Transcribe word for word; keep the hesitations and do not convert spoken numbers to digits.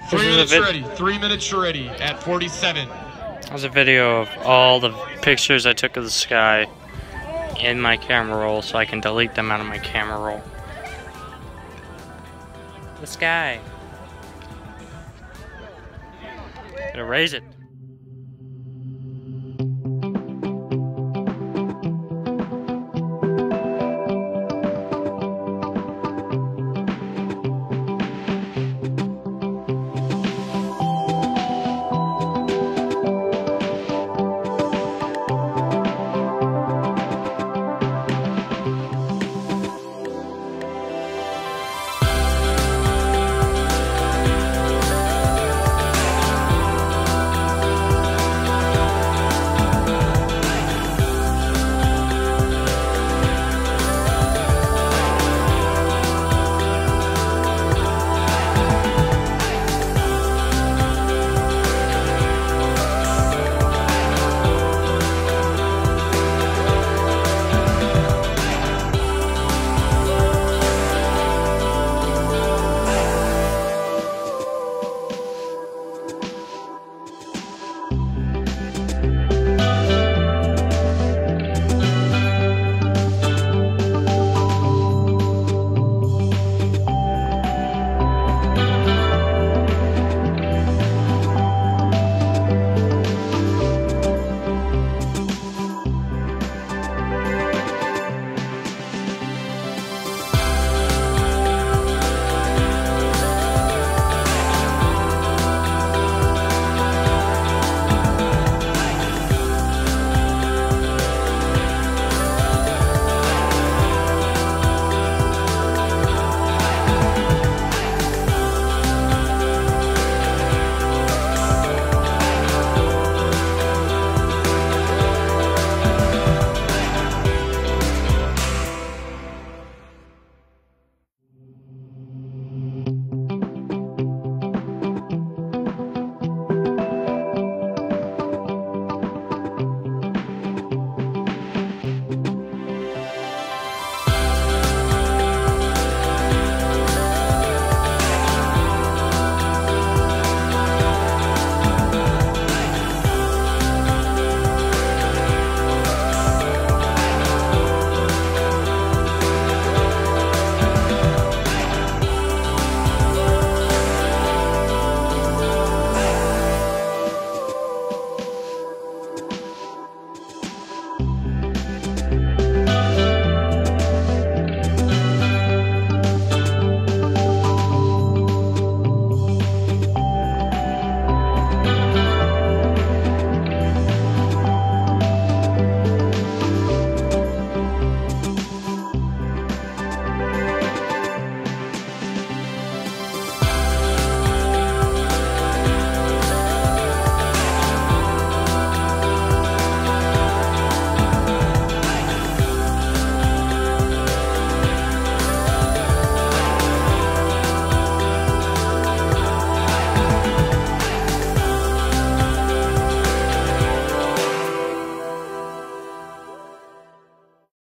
Three This minutes is a ready. Three minutes ready at forty-seven. That was a video of all the pictures I took of the sky in my camera roll, so I can delete them out of my camera roll. The sky. Gonna raise it.